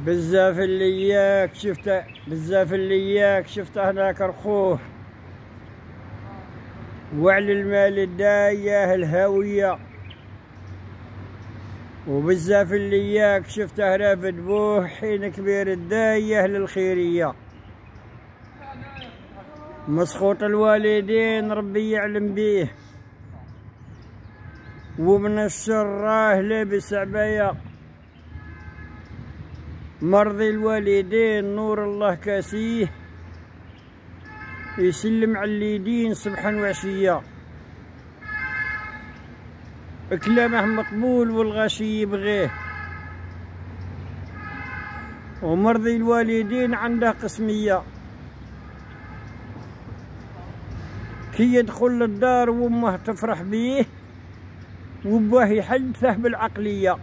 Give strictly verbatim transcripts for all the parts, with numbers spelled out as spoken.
بزاف اللي اياك شفته بزاف اللي اياك شفته هناك رخوه وعلى المال الدايه الهاويه، وبزاف اللي اياك شفته رافد بوه حين كبير الدايه للخيريه. مسخوط الوالدين ربي يعلم بيه، ومن الشر راه لابس عبايه. مرضي الوالدين نور الله كاسيه، يسلم على اليدين صبحا وعشيه. كلامه مقبول والغاشي يبغيه، ومرضي الوالدين عنده قسميه. كي يدخل للدار وامه تفرح بيه، وباه يحدثه بالعقليه.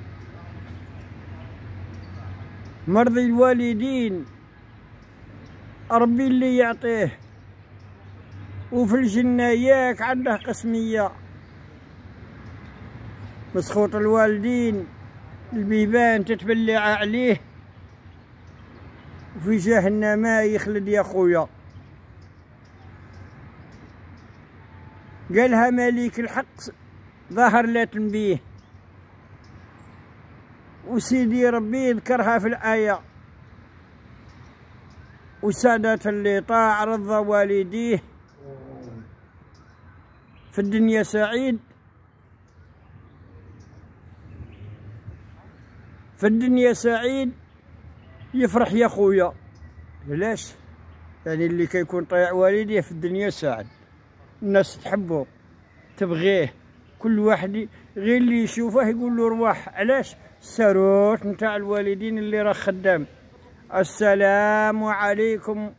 مرضي الوالدين ربي اللي يعطيه، وفي الجنة ياك عنده قسمية. مسخوط الوالدين البيبان تتبلع عليه، وفي جهنم يخلد يا خويا. قالها مالك الحق ظهر لا تنبيه، وسيدي ربي يذكرها في الآية. وسادة اللي طاع رضى والديه، في الدنيا سعيد في الدنيا سعيد يفرح يا خويا. علاش؟ يعني اللي كيكون طايع والديه في الدنيا سعد، الناس تحبه تبغيه، كل واحد غير اللي يشوفه يقول له رواح. علاش؟ الساروت نتاع الوالدين اللي راه خدام. السلام عليكم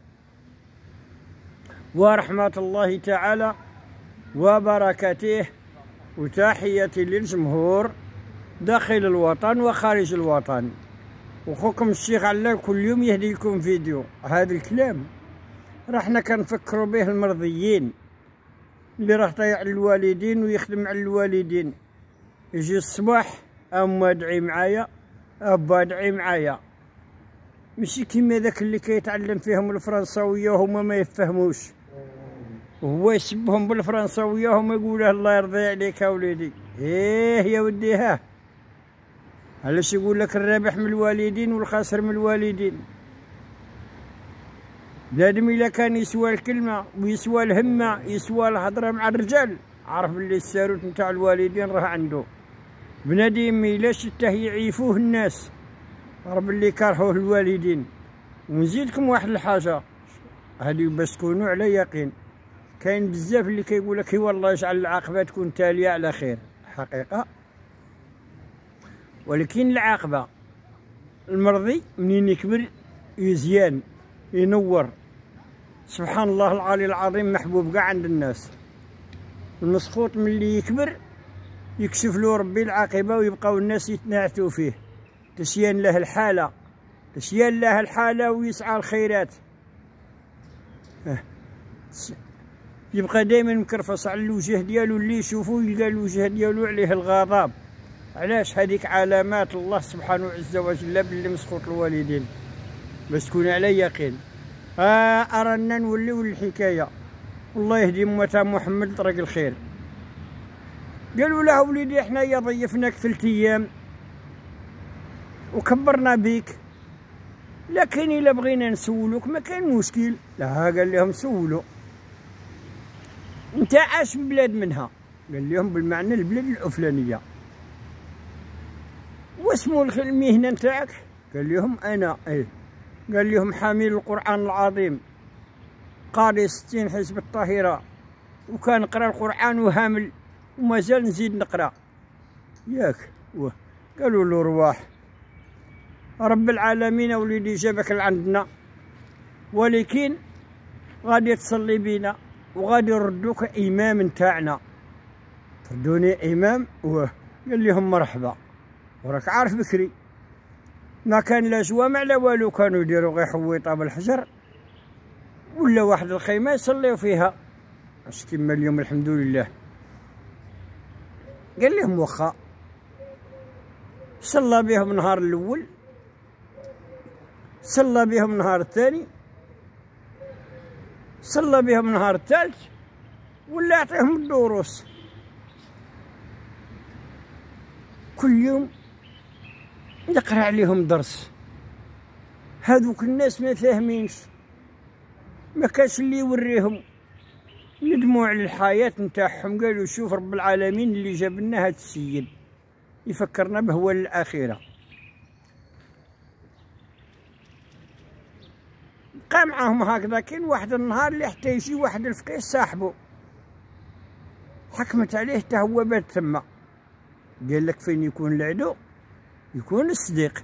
ورحمة الله تعالى وبركاته، وتحياتي للجمهور داخل الوطن وخارج الوطن. وخوكم الشيخ علام كل يوم يهدي لكم فيديو. هذا الكلام راه حنا كنفكروا به المرضيين اللي راه طايع الوالدين ويخدم على الوالدين. يجي الصباح اما ادعي معايا، ابا ادعي معايا، ماشي كيما داك اللي كيتعلم فيهم الفرنساويه وهما ما يفهموش، وهو يسبهم بالفرنساويه وهما يقولوا الله يرضي عليك يا وليدي. ايه يا ودي، ها علاش يقول لك الرابح من الوالدين والخاسر من الوالدين؟ بنادم الا كان يسوى الكلمه ويسوى الهمه يسوى الهضره مع الرجال، عرف بلي الساروت نتاع الوالدين راه عنده. بنادم الا شته يعيفوه الناس، عرف بلي كارهوه الوالدين. ونزيدكم واحد الحاجه هذه باش تكونوا على يقين، كاين بزاف اللي كيقول لك والله يجعل العاقبه تكون تاليه على خير. حقيقه، ولكن العاقبه المرضي منين يكبر يزيان ينور. سبحان الله العلي العظيم، محبوب كاع عند الناس. المسخوط ملي يكبر يكشف له ربي العاقبه، ويبقاو الناس يتناعتوا فيه. تشيان له الحاله تشيان له الحاله ويسعى الخيرات. يبقى دائما مكرفص على الوجه ديالو، اللي يشوفو يلقى الوجه ديالو عليه الغضب. علاش؟ هذيك علامات الله سبحانه عز وجل باللي مسخوط الوالدين، باش تكون على يقين. ها آه أرانا نوليو الحكايه. والله يهدي أمة محمد طريق الخير. قالوا له وليدي حنايا ضيفناك ثلاث ايام وكبرنا بيك، لكن الا بغينا نسولوك ما كاين مشكل. لا، قال لهم سولوا. انت عاش ببلاد منها؟ قال لهم بالمعنى البلاد الفلانيه. واسمو المهنه نتاعك؟ قال لهم انا ايه. قال لهم حامل القران العظيم، قاري ستين حزب الطاهره، وكان نقرا القران وهامل ومازال نزيد نقرا. ياك؟ قالوا له رواح، رب العالمين وليدي جابك لعندنا، ولكن غادي تصلي بينا وغادي يردوك امام نتاعنا. ردوني امام؟ واه. قال لهم مرحبا، وراك عارف بكري ما كان لا جوامع لا والو، كانوا يديروا غير حويطه بالحجر ولا واحد الخيمه يصليو فيها، مش كيما اليوم الحمد لله. قال لهم واخا. صلى بهم النهار الاول صلى بهم النهار الثاني، صلى بهم النهار الثالث، ولا يعطيهم الدروس كل يوم يقرا عليهم درس. هذوك الناس ما فاهمينش، ما كانش اللي يوريهم، ندموا على الحياة نتاعهم. قالوا شوف رب العالمين اللي جاب لنا هذا السيد يفكرنا به هو للآخرة. بقى معاهم هكذا. كاين واحد النهار اللي حتى يجي واحد الفقيه صاحبه حكمت عليه حتى هو بات تما. قال لك فين يكون العدو يكون الصديق.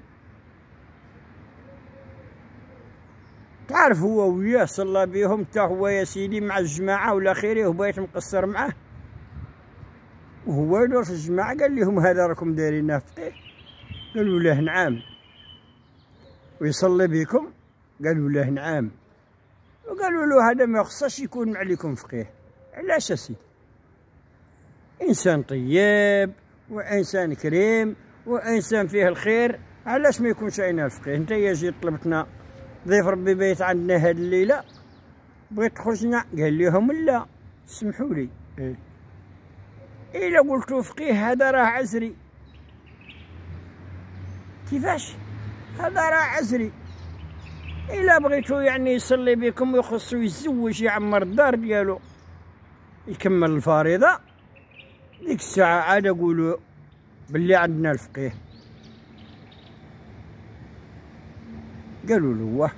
تعرف هو وياه صلى بيهم تا هو يا سيدي مع الجماعة ولا خيره وبغيت مقصر معاه، وهو يدور في الجماعة قال لهم هذا راكم دايرين فقيه؟ قالوا له نعم. ويصلي بكم؟ قالوا له نعم. وقالوا له هذا ما يخصش يكون عليكم فقيه. علاش اسي؟ انسان طيب وانسان كريم وانسان فيه الخير، علاش ما يكونش عينا الفقيه؟ انت يا جيت طلبتنا ضيف ربي بيت عندنا هاد الليله بغيت تخرجنا، قال لهم لا سمحوا لي. إيه؟ الا قلتو فقيه هذا راه عزري. كيفاش؟ هذا راه عزري. الا بغيتو يعني يصلي بكم ويخصو يتزوج يعمر الدار ديالو يكمل الفريضه، ديك الساعه عاد قولوا باللي عندنا الفقيه. قالوا له واه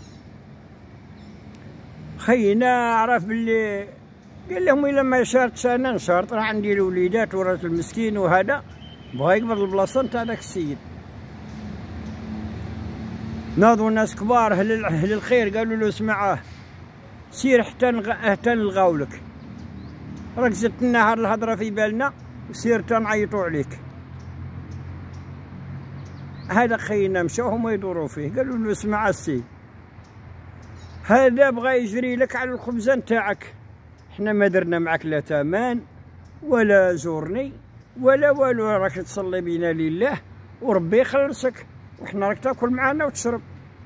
خينا عرف باللي، قال لهم الا ما شارطش انا نشارط، راه عندي الوليدات ورث المسكين وهذا بغا يقبض البلاصه نتاع داك السيد. ناضوا ناس كبار اهل اهل الخير قالوا له اسمع سير حتى حتى نلغاو لك، راك زدت لنا هاد الهضره في بالنا وسير حتى نعيطوا عليك. هذا خينا مشاو هما يدوروا فيه، قالوا له اسمع السي هذا بغى يجري لك على الخبزه نتاعك، حنا ما درنا معك لا تامان ولا زورني ولا والو، راك تصلي بينا لله وربي يخلصك وحنا راك تاكل معنا وتشرب.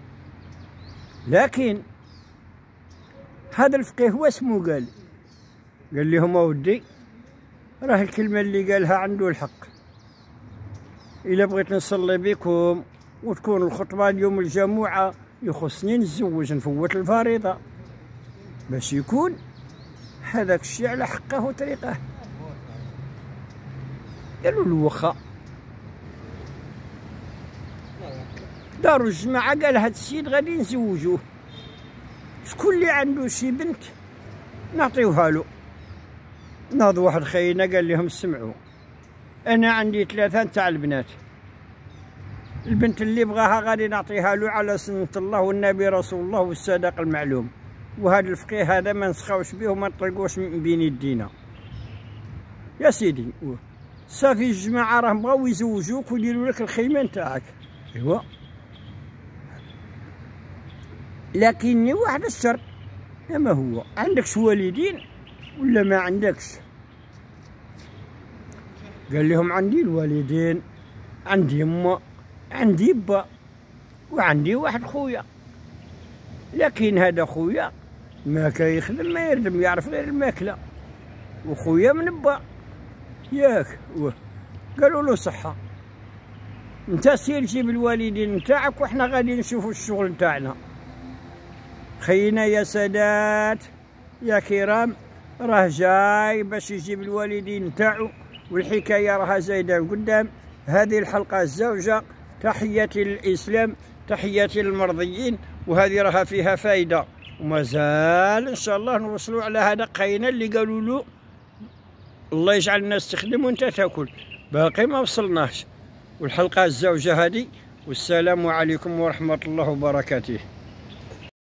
لكن هذا الفقيه هو اسمو قال قال لهم اودي راه الكلمه اللي قالها عنده الحق. الا بغيت نصلي بكم وتكون الخطبه اليوم الجمعه يخصني نتزوج نفوت الفريضه باش يكون هذاك الشيء على حقه وطريقه. قالوا له واخا. داروا الجماعه قال هاد السيد غادي نزوجوه، شكون اللي عنده شي بنت نعطيوها له. ناض واحد خينا قال لهم سمعوا انا عندي ثلاثه نتاع البنات، البنت اللي بغاها غادي نعطيها له على سنه الله والنبي رسول الله والصادق المعلوم، وهذا الفقيه هذا ما نسخاوش به وما نطلقوش من بين يدينا. يا سيدي صافي الجماعه راهم بغاو يزوجوك ويديروا لك الخيمه نتاعك. ايوا لكن واحد الشرط، اما هو عندكش والدين ولا ما عندكش؟ قال لهم عندي الوالدين، عندي يما عندي با وعندي واحد خويا، لكن هذا خويا ما كيخدم ما يردم يعرف غير الماكله، وخويا من با ياك. قالوا له صحه، انت سير جيب الوالدين نتاعك وحنا غادي نشوفوا الشغل نتاعنا. خينا يا سادات يا كرام راه جاي باش يجيب الوالدين نتاعو، والحكايه راها زايده قدام. هذه الحلقه الزوجه تحياتي للاسلام، تحياتي للمرضيين، وهذه راها فيها فائده، ومازال ان شاء الله نوصلوا على هذا قينا اللي قالوا له الله يجعل الناس تخدم وانت تاكل، باقي ما وصلناش. والحلقه الزوجه هذه، والسلام عليكم ورحمه الله وبركاته.